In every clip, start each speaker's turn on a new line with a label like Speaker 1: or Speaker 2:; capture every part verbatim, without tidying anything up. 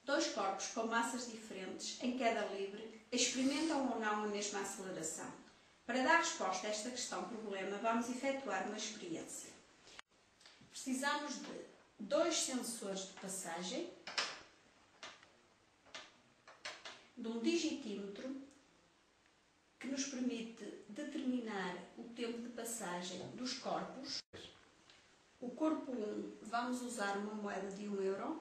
Speaker 1: Dois corpos com massas diferentes, em queda livre, experimentam ou não a mesma aceleração. Para dar resposta a esta questão-problema, vamos efetuar uma experiência. Precisamos de dois sensores de passagem, de um digitímetro que nos permite determinar o tempo de passagem dos corpos. O corpo um, vamos usar uma moeda de um euro.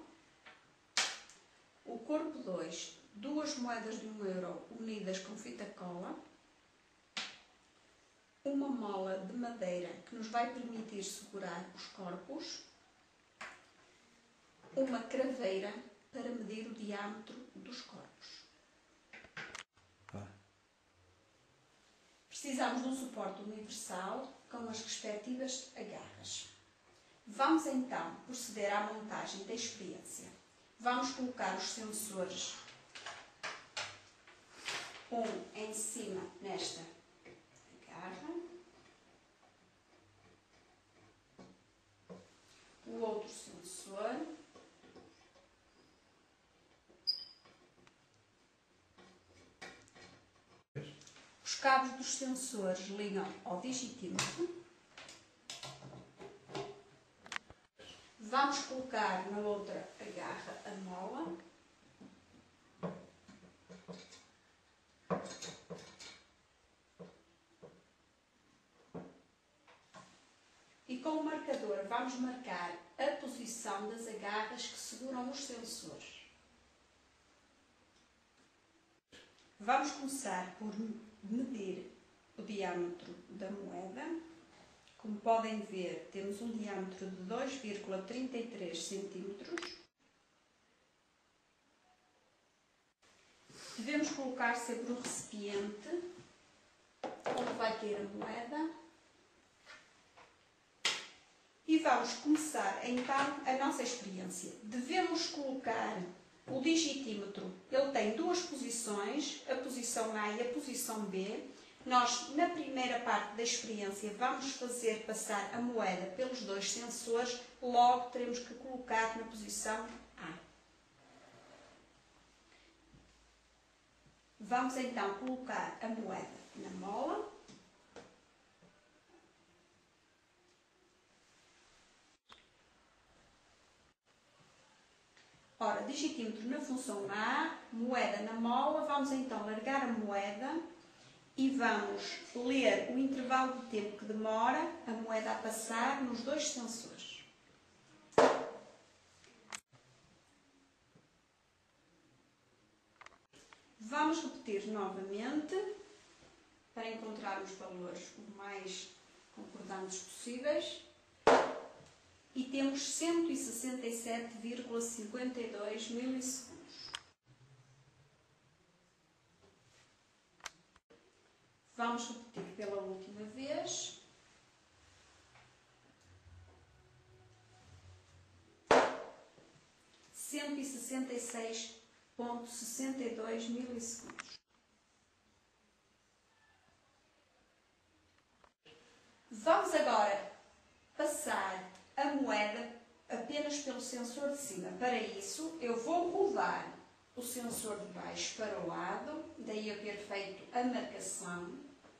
Speaker 1: O corpo dois, duas moedas de um euro unidas com fita cola. Uma mola de madeira que nos vai permitir segurar os corpos. Uma craveira para medir o diâmetro dos corpos. Precisamos de um suporte universal com as respectivas agarras. Vamos então proceder à montagem da experiência. Vamos colocar os sensores um em cima nesta agarra, o outro sensor, os cabos dos sensores ligam ao digitímetro. Vamos colocar na outra agarra a mola. E com o marcador vamos marcar a posição das agarras que seguram os sensores. Vamos começar por medir o diâmetro da moeda. Como podem ver, temos um diâmetro de dois vírgula trinta e três centímetros. Devemos colocar sempre um recipiente onde vai ter a moeda. E vamos começar então a nossa experiência. Devemos colocar o digitímetro. Ele tem duas posições, a posição A e a posição B. Nós, na primeira parte da experiência, vamos fazer passar a moeda pelos dois sensores, logo teremos que colocar na posição A. Vamos então colocar a moeda na mola. Ora, digitímetro na função A, moeda na mola, vamos então largar a moeda e vamos ler o intervalo de tempo que demora a moeda a passar nos dois sensores. Vamos repetir novamente para encontrarmos valores o mais concordantes possíveis. E temos cento e sessenta e sete vírgula cinquenta e dois milissegundos. Vamos repetir pela última vez. cento e sessenta e seis vírgula sessenta e dois milissegundos. Vamos agora passar a moeda apenas pelo sensor de cima. Para isso, eu vou rodar o sensor de baixo para o lado, daí eu ter feito a marcação.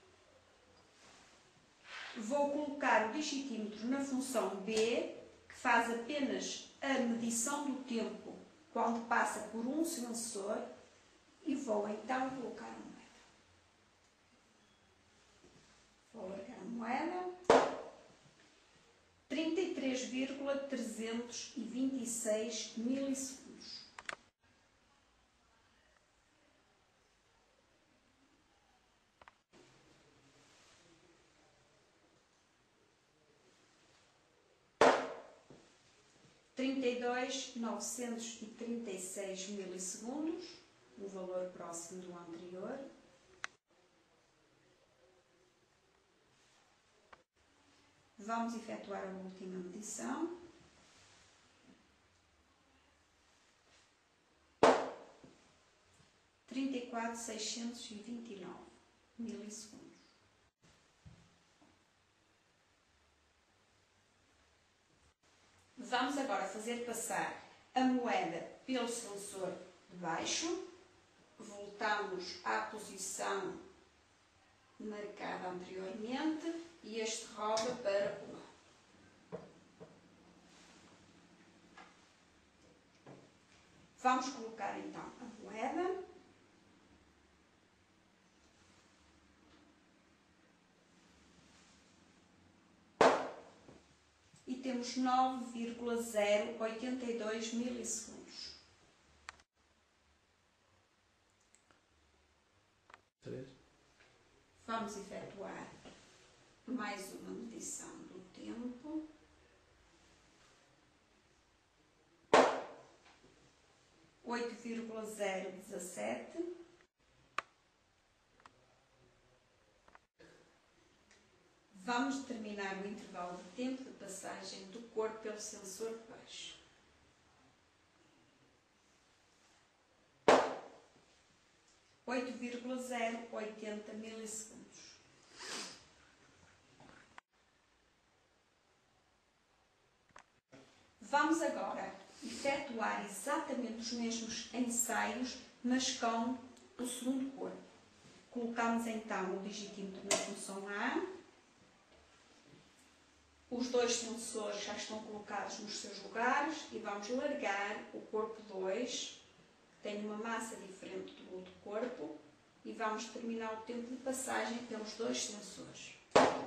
Speaker 1: Vou colocar o digitímetro na função B, que faz apenas a medição do tempo quando passa por um sensor, e vou então colocar a moeda. Vou largar a moeda. trinta e três vírgula trezentos e vinte e seis milissegundos. trinta e dois mil novecentos e trinta e seis milissegundos, um valor próximo do anterior. Vamos efetuar a última medição. trinta e quatro mil seiscentos e vinte e nove milissegundos. Vamos agora fazer passar a moeda pelo sensor de baixo, voltamos à posição marcada anteriormente e este roda para o lado. Vamos colocar então a moeda. E temos nove vírgula zero oitenta e dois milissegundos.
Speaker 2: Três.
Speaker 1: Vamos efetuar mais uma medição do tempo. oito vírgula zero dezassete. Vamos determinar o intervalo de tempo de passagem do corpo pelo sensor de baixo. oito vírgula zero oitenta milissegundos. Vamos agora efetuar exatamente os mesmos ensaios, mas com o segundo corpo. Colocamos então o digitímetro na função A. Os dois sensores já estão colocados nos seus lugares e vamos largar o corpo dois, que tem uma massa diferente do outro corpo, e vamos determinar o tempo de passagem pelos dois sensores.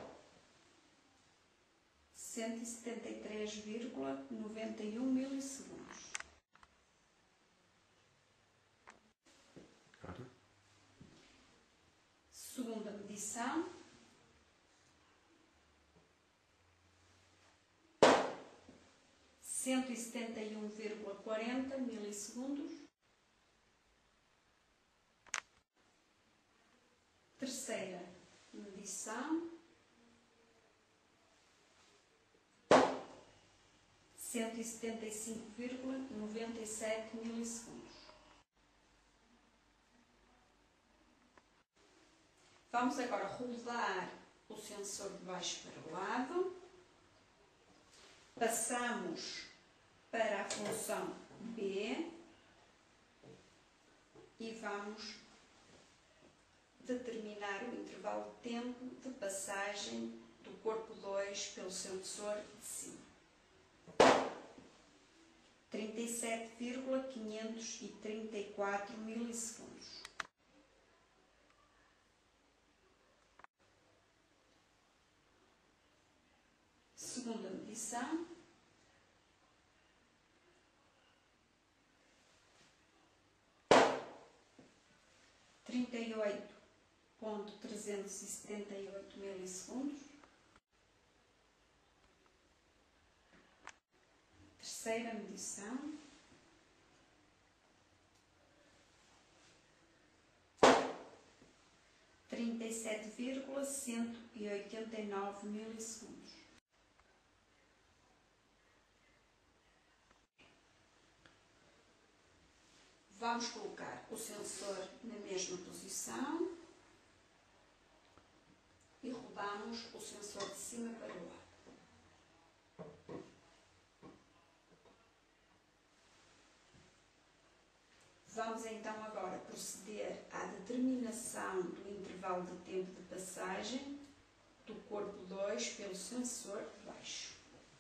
Speaker 1: cento e setenta e três vírgula noventa e um milissegundos.
Speaker 2: Agora.
Speaker 1: Segunda medição. cento e setenta e um vírgula quarenta milissegundos. Terceira medição. cento e setenta e cinco vírgula noventa e sete milissegundos. Vamos agora rodar o sensor de baixo para o lado. Passamos para a função B e vamos determinar o intervalo de tempo de passagem do corpo dois pelo sensor de cima. trinta e sete vírgula quinhentos e trinta e quatro milissegundos. Segunda medição. trinta e oito vírgula trezentos e setenta e oito milissegundos. Terceira medição. trinta e sete vírgula cento e oitenta e nove milissegundos. Vamos colocar o sensor na mesma posição e rodamos o sensor de cima para o lado. Vamos então agora proceder à determinação do intervalo de tempo de passagem do corpo dois pelo sensor de baixo.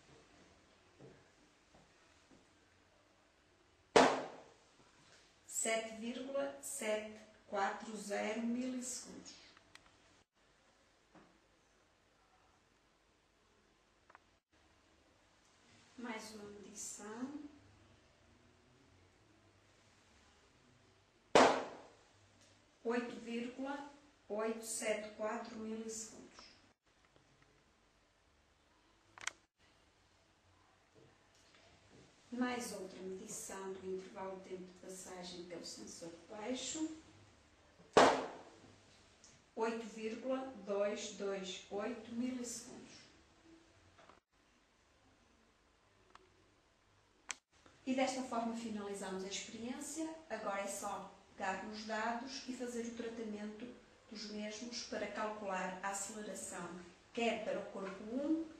Speaker 1: sete vírgula setecentos e quarenta milissegundos. Mais uma medição. oito vírgula oitocentos e setenta e quatro milissegundos. Mais outra medição do intervalo de tempo de passagem pelo sensor de baixo. oito vírgula duzentos e vinte e oito milissegundos. E desta forma finalizamos a experiência. Agora é só pegar nos dados e fazer o tratamento dos mesmos para calcular a aceleração, quer para o corpo um,